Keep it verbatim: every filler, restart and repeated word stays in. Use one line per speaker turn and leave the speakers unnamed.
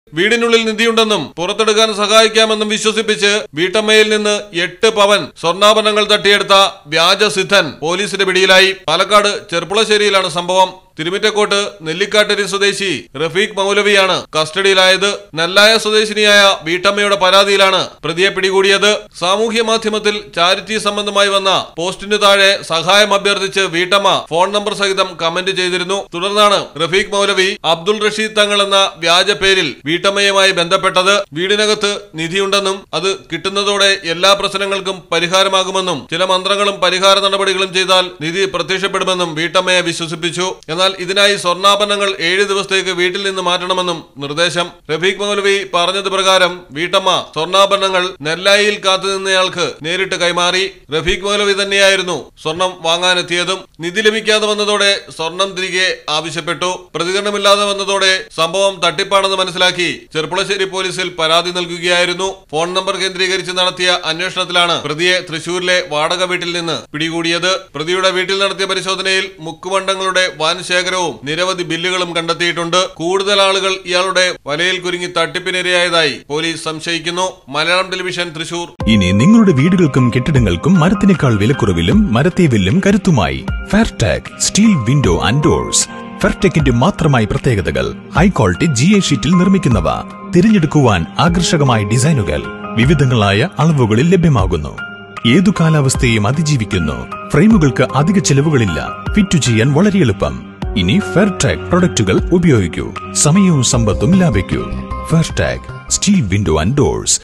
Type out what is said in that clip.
വീടിനുള്ളിൽ നിധിയുണ്ടെന്നും പുറത്തെടുക്കാൻ സഹായിക്കാമെന്നും വിശ്വസിപ്പിച്ച് വീട്ടമ്മയിൽ നിന്ന് എട്ട് പവൻ സ്വർണ്ണാഭരണങ്ങൾ തട്ടിയെടുത്ത വ്യാജ സിദ്ധൻ പോലീസിന്റെ പിടിയിലായി. പാലക്കാട് ചെർപ്പുളശ്ശേരിയിലാണ് സംഭവം. തിരുമിറ്റക്കോട്ട് നെല്ലിക്കാട്ടരി സ്വദേശി റഫീഖ് മൗലവിയാണ് കസ്റ്റഡിയിലായത്. നെല്ലായ സ്വദേശിനിയായ വീട്ടമ്മയുടെ പരാതിയിലാണ് പ്രതിയെ പിടികൂടിയത്. സാമൂഹ്യ മാധ്യമത്തിൽ ചാരിറ്റി സംബന്ധമായി വന്ന പോസ്റ്റിന് താഴെ സഹായം അഭ്യർത്ഥിച്ച് വീട്ടമ്മ ഫോൺ നമ്പർ സഹിതം കമന്റ് ചെയ്തിരുന്നു. തുടർന്നാണ് റഫീഖ് മൗലവി അബ്ദുൾ റഷീദ് തങ്ങൾ എന്ന വ്യാജ പേരിൽ വീട്ടമ്മയുമായി ബന്ധപ്പെട്ടത്. വീടിനകത്ത് നിധിയുണ്ടെന്നും അത് കിട്ടുന്നതോടെ എല്ലാ പ്രശ്നങ്ങൾക്കും പരിഹാരമാകുമെന്നും ചില മന്ത്രങ്ങളും പരിഹാര നടപടികളും ചെയ്താൽ നിധി പ്രത്യക്ഷപ്പെടുമെന്നും വീട്ടമ്മയെ വിശ്വസിപ്പിച്ചു. എന്നാൽ ഇതിനായി സ്വർണ്ണാഭരണങ്ങൾ ഏഴ് ദിവസത്തേക്ക് വീട്ടിൽ നിന്ന് മാറ്റണമെന്നും നിർദ്ദേശം. റഫീഖ് മൗലവി പറഞ്ഞത് പ്രകാരം വീട്ടമ്മ സ്വർണ്ണാഭരണങ്ങൾ നെല്ലായിയിൽ കാത്തുനിന്നയാൾക്ക് നേരിട്ട് കൈമാറി. റഫീഖ് മൗലവി തന്നെയായിരുന്നു സ്വർണം വാങ്ങാനെത്തിയതും. നിധി ലഭിക്കാതെ വന്നതോടെ സ്വർണം തിരികെ ആവശ്യപ്പെട്ടു. പ്രതികരണമില്ലാതെ വന്നതോടെ സംഭവം തട്ടിപ്പാണെന്ന് മനസ്സിലാക്കി ചെർപ്പുളശ്ശേരി പോലീസിൽ പരാതി നൽകുകയായിരുന്നു. ഫോൺ നമ്പർ കേന്ദ്രീകരിച്ച് നടത്തിയ അന്വേഷണത്തിലാണ് പ്രതിയെ തൃശൂരിലെ വാടക വീട്ടിൽ നിന്ന് പിടികൂടിയത്. പ്രതിയുടെ വീട്ടിൽ നടത്തിയ പരിശോധനയിൽ മുക്കുമണ്ഡങ്ങളുടെ വൻ ശേഖരവും നിരവധി ബില്ലുകളും കണ്ടെത്തിയിട്ടുണ്ട്. കൂടുതൽ ആളുകൾ ഇയാളുടെ വലയിൽ കുരുങ്ങി തട്ടിപ്പിനിരയായതായി പോലീസ് സംശയിക്കുന്നു. മലയാളം ടെലിവിഷൻ, തൃശൂർ.
ഇനി നിങ്ങളുടെ വീടുകൾക്കും കെട്ടിടങ്ങൾക്കും മരത്തിനേക്കാൾ വിലക്കുറവിലും മരത്തെ വില്ലും കരുത്തുമായി Fairtech steel window and doors. ഫെയർടെക്കിന്റെ മാത്രമായി പ്രത്യേകതകൾ: ഹൈ ക്വാളിറ്റി ജി എ ഷീറ്റിൽ നിർമ്മിക്കുന്നവ, തിരഞ്ഞെടുക്കുവാൻ ആകർഷകമായ ഡിസൈനുകൾ, വിവിധങ്ങളായ അളവുകളിൽ ലഭ്യമാകുന്നു. ഏതു കാലാവസ്ഥയും അതിജീവിക്കുന്നു. ഫ്രെയിമുകൾക്ക് അധിക ചെലവുകളില്ല. ഫിറ്റ് ചെയ്യാൻ വളരെ എളുപ്പം. ഇനി ഫെയർടെക് പ്രൊഡക്റ്റുകൾ ഉപയോഗിക്കൂ. സമയവും സമ്പത്തും ലാഭിക്കൂ. Fairtech steel window and doors.